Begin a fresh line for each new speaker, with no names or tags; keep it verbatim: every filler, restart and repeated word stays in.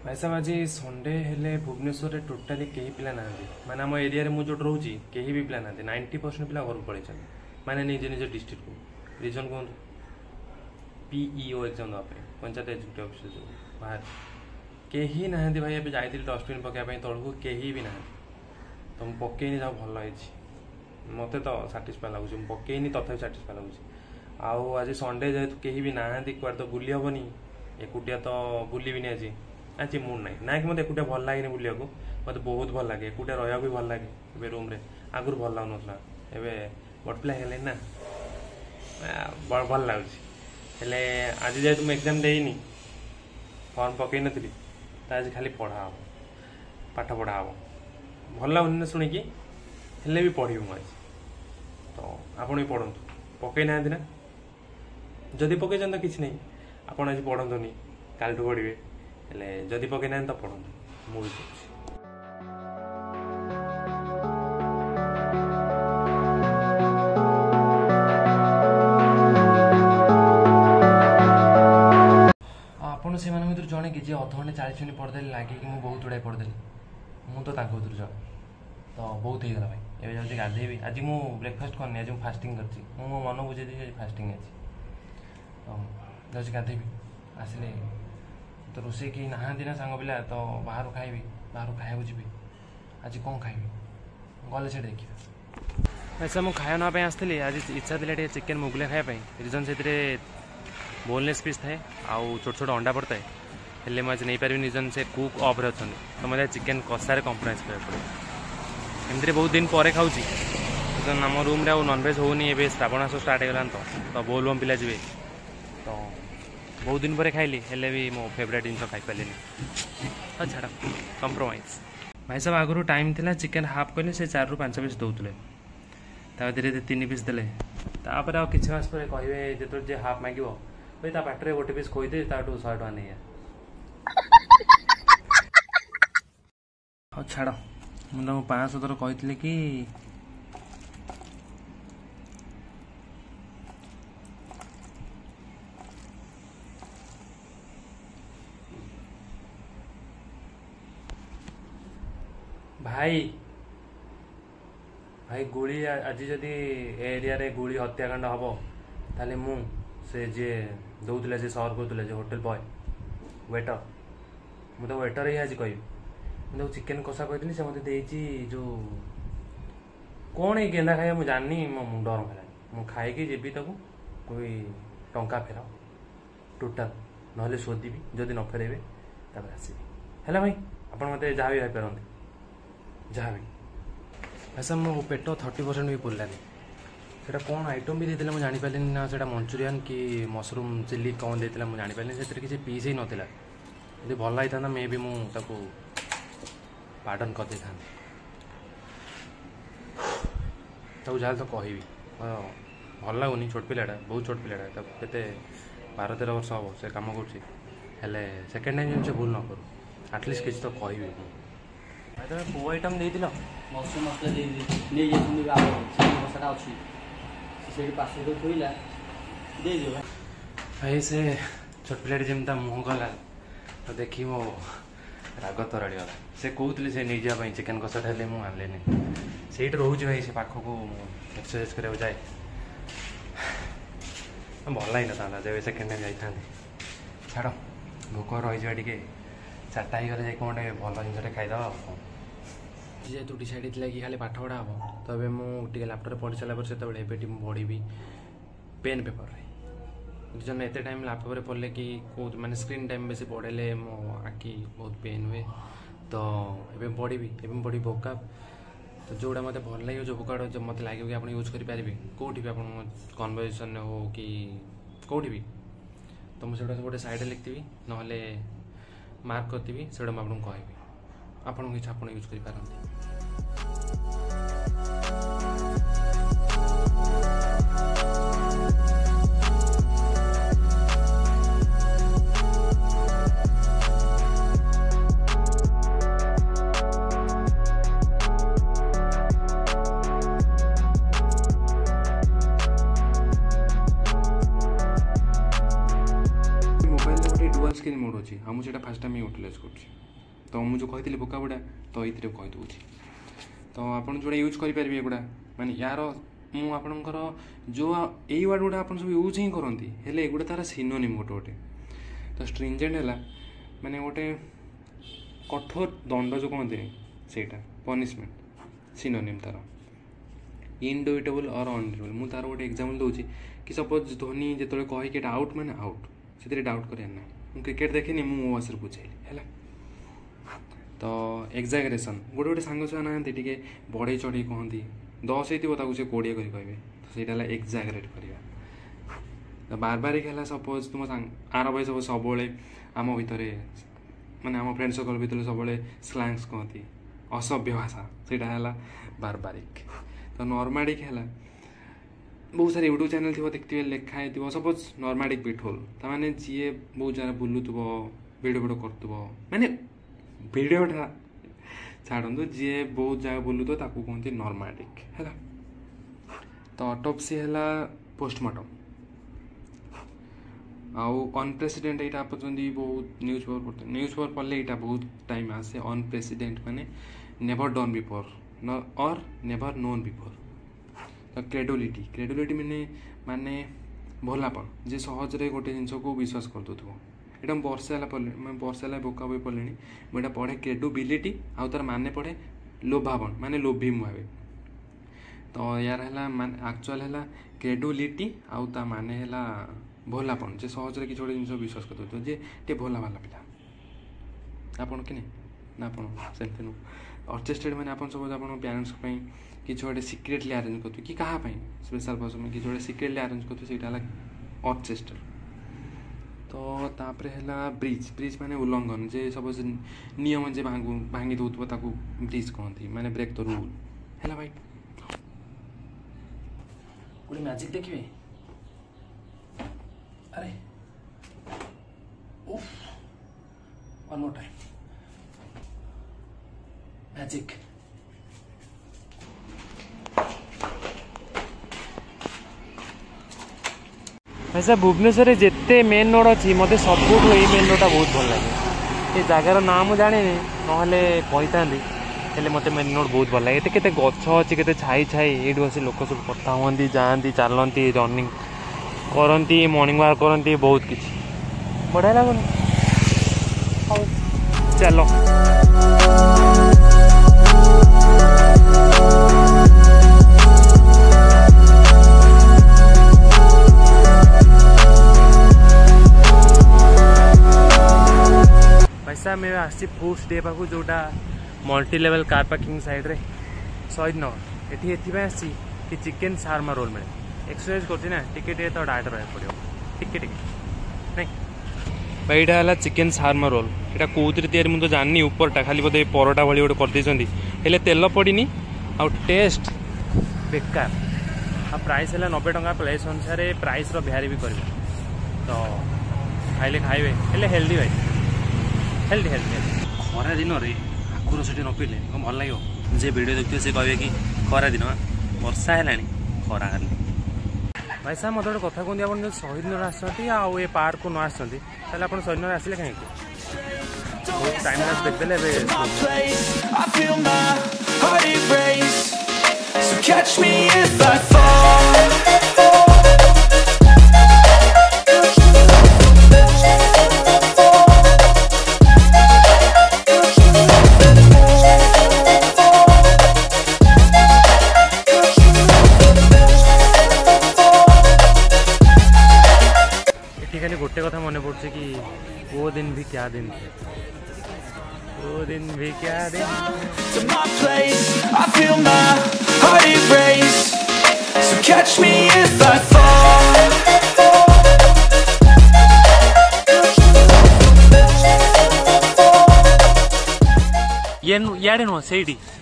भाई आज संडे हेले भुवनेश्वर में टोटाली कहीं पिला ना माने आम एरिया रे मुझे रोचे कहीं भी पिला ना नाइंटी परसेंट पिला घर पड़े माने निज निज डिस्ट्रिक्ट को रिजन कौन पीईओ एग्जाम देवाई पंचायत एग्जीक्यूटिव ऑफिसर जो बाहर कहीं ना भाई अब जाइए डस्टबिन पकाइवाई तौक कहीं भी ना तो मुझे पकईनी जा भल मत तो साटिस्फाई लगुच पकईनी तथा साटिस्फाई लगुच आउ आज संडे जेहतु कहीं भी ना कुआड़े तो बुली हेनी एकुटिया तो बुलबी आज आज मूड ना ना कि मत एकुटिया भल लगे बुलिया मत बहुत भल लगे एकुटिया रहा भी भल लगे ए रूम आगुरी भल लगुन एवं बड़ पिला ना भल लगुच आज जेहतु मुझे एग्जाम देनी फर्म पकई नी तो आज खाली पढ़ा हम पाठ पढ़ा हम भल लगुनि शुणिकी हेल्ले भी पढ़ी मुझे तो आप भी पढ़तु पकई ना ना जदि पकई तो किसी नहीं आप आज पढ़तुनि काल पढ़े हेल्ले जदि पकई ना तो पढ़तु मुझे आपड़ से भर जड़े कि अधघंटे चालीस मिनट पढ़देली लगे कि मुझे बहुत गुड़ाए पढ़देली मुझे तो भर जड़े तो बहुत ही गला भाई एवं जाऊँगी गाधेबी आज मु ब्रेकफास्ट करनी आज फास्टिंग कर मो मन बुझे फास्टिंग आज तो जाऊँगी गाधेबी आसिले तो रोसे कि नहांती ना सांग पिला तो बाहर खाइबी बाहर खाया जी आज कौन खाइबी गले से देखिए ऐसा मुझे खाया नापी आसती आज इच्छा थी चिकेन मुगले खायापी रिजन से बोनलेस पीस थाए आउ छोट छोट अंडा पड़ता है हेल्ले मुझे नहीं पारि रिजन से कुक ऑफ अच्छा तो मतलब चिकेन कषार कंप्रोमाइज करा पड़े एमती बहुत दिन पर खाऊँ आम रूम रे नॉनवेज होनी ए श्रावण मास स्टार्ट होगा तो तो बोलबम पिला जी तो बहुत दिन पर खाइली हेल्ले भी मो फेवरेट जिन खाई पारे हाँ छाड़ कंप्रोमाइज भाई सब आगुरी टाइम थिला चिकेन हाफ कहले से चार रु पांच पीस दौले धीरे धीरे तीन पीस देले तापर आ किछ मास पर कहे जो जे हाफ मांग भाई ता पाटे गोटे पीस खोदे ताठू शहे टका नहीं हाँ छाड़ मुझे तुमको पाँच थर कही कि भाई भाई गुड़ी आज जदि एरिया रे गुड़ी हत्याकांड हम ताले मु से जे दौले से सर्व करूले होटेल बॉय वेटर मुझे वेटर ही आज कह मुझे चिकेन कषा कही से मत जो कौन है गेंदा खाया मुझे जाननी मो मुंड गरम है मुझे खाई जी तक कोई टंका फेर टोटाल ना शोधि जदि न फेरबे आसबि है भाई आप मत जहाँ भी पारती जहाँ भी ऐसा मो पेट थर्टी परसेंट भी पुरलानी से कौन आइटम भी देते मुझे जापारे ना से मंचुरियन कि मशरूम चिल्ली कौन देते मुझे जापारे से किसी पीस ही नाला यदि भल होता मे भी मुझे पार्डन कर दे था जहाँ तो कह भल लगुनि छोट पिलाटा बहुत छोट पिलाटा के बार तेरह वर्ष हम से कम कर सेकेंड टाइम जिन से भूल न करूँ आटलिस्ट किसी तो कह पो आइटम दे
मसरूम मसला नहीं मसला अच्छी
भाई से छोट पिला जमीता मुह गला तो देखी मो राग तरड़ी गला से कहते से नहीं जावाई चिकेन कषा हेल्ले मुझे आनलेनी से रोचे भाई से पाख को एक्सरसाइज कराया जाए भल लगी ना जब सेकेंड टाइम जाता छाड़ भोक रही टे चार्टा ही गले कौन भल जिन खाईदे जेहतु डिसाइड थी कि खाली पाठ पढ़ा हम तो ये मुझे लैपटॉप पढ़ी सारा से पढ़ी पेन पेपर जन एत टाइम लैपटॉप पढ़ले कि कौ माने स्क्रीन टाइम बेस पढ़ेले मो आखि बहुत पेन हुए तो ये पढ़ी एवं पढ़ी वोकाब तो जोड़ा मत भल लगे जो वोकाब जो मत लगे कि आप यूज करेंगे कौटी भी आप कन्वर्सेशन हो कि कौटी भी तो मुझे गोटे साइड लिखी ना मार्क करी से मुझे कहबी आपको किसी आप यूज कर मोबाइल गोटे डुअल स्क्रीन मोड अच्छी मुझे फास्ट टाइम यूटिलाइज कर तो मुझे कही बोका बुढ़ा तो ये कहीदे तो आप जो यूज करेंगे एगुड़ा माने यार मुझर जो यही वर्ड गुड़ा आप सब यूज ही करती है एगुड़ा तार सिनोनिम गोटे गोटे तो स्ट्रिंजेंट है माने गोटे कठोर दंड जो कहते सेटा पनिशमेंट सिनोनिम तार इनडुइटेबल और अनडुइटेबल मुझे तार गोटे एग्जांपल दूसरी कि सपोज धोनी जो कहे कि आउट माने आउट से डाउट करार ना मुझे क्रिकेट देखनी मुझे मो भाषा बुझेली है तो एक्जागरेसन गोटे गोटे सांग छुआ ना टे बढ़ई चढ़ई कहती दस होता से कोड़े कर कहे तो सहीटा एक्जागरेट करवा तो बारबारिक है सपोज तुम आर भाई सब सब आम भितर माने आम फ्रेंड सर्कल भितर सब स्लैंग्स कहती असभ्य भाषा सीटा है बारबारिक तो नॉर्माडिक है बहुत सारे यूट्यूब चैनल थी देखते लिखाई थी सपोज नॉर्माडिक पिठोल ताने जी बहुत जगह बुलूब भिडियो भिडियो कर माने भिडियोटा छाड़ू जी बहुत जगह बुलू तो कहते नॉर्माडिक है तो ऑटोप्सी है पोस्टमार्टम आउ अनप्रेसिडेंट यहाँ आप बहुत न्यूज पेपर पढ़ते न्यूज पेपर पढ़ले यहाँ बहुत टाइम आसे अनप्रेसिडेंट माने नेवर डन बिफोर और नेवर नोन बिफोर तो क्रेडुलिटी क्रेडुलिटी माने माने भोलापन जे सहजरे गोटे जिनस को विश्वास कर दूँ यहाँ वर्षे है पढ़े वर्षे है बोका बही पढ़े मुझे पढ़े क्रेडुबिलिटी आउ तार माने पढ़े लोभापन माने लोभी मुहे तो यार है माने एक्चुअल है क्रेडुलिटी आउ ता माने है भोलापन जे सहजरे किसी गोटे जिन विश्वास कर दूँ जे टे भोला भाला पिला आपन कि ना आप सेमती नुह अर्चेस्टेड मैंने आप सपोज आप पेरेंट्स किसी गोटे सिक्रेटली आरेंज करते कि क्या स्पेशल पर्सन किसी गोटे सिक्रेटली आरेंज करते सीटा अर्चेस्टेड तो तापर है ब्रिज ब्रिज माने उल्लंघन जे सपोज नियम जे भांगू भांगी दूथबो ताकू ब्रिज कहती माने ब्रेक द रूल है भाई
गोटे मैजिक देखिए अरे उफ वन मोर टाइम मैजिक
ऐसा भुवनेश्वर जिते मेन रोड अच्छी मत सब ये मेन रोडा बहुत भल लगे ये जगार ना मुझे जानी ना कही मत मेन रोड बहुत भल लगे ये गच अच्छी के छाई छाई ये बस लोक सब कथा हुआ जाती चलती रनिंग करती मॉर्निंग वॉक करती बहुत किसी बढ़िया लगुन चलो पैसा मैं आसी फूड्स डे पाखु जोटा multi level car parking side रे शहीद नगर ये आसी कि चिकेन शार्मा रोल मिले एक्सरसाइज करती ना टिके टिके तो डाइट रहा पड़ो टिके टिके नहीं भाई यहाँ है चिकेन शार्मा रोल यहाँ कौन तैयारी मुझे जाननी उपरटा खाली बोधे परोटा भाई गोटे करदे तेल पड़नी आ टेस्ट बेकार आ प्राइस है नब्बे टंका प्लेस अनुसार प्राइस भ्यारी भी कर तो खाइले खाइबे हेल्दी भाई हेल्दी हेल्दी खरा दिन रे आखुर से न पीले भल लगे जे वीडियो देखते से कहे कि खरा दिन वर्षा है खरा खाली भाई साहब मत गोटे कथा कहते आप शहीद नगर आसती आउ ये पार्क को न आसती आप शहीद नगर आसिले कहीं बहुत टाइम देखदेले खाली गोटे कथा मन पड़े कि वो दिन भी क्या दिन थे वो दिन भी क्या दिन ये याडे नुह से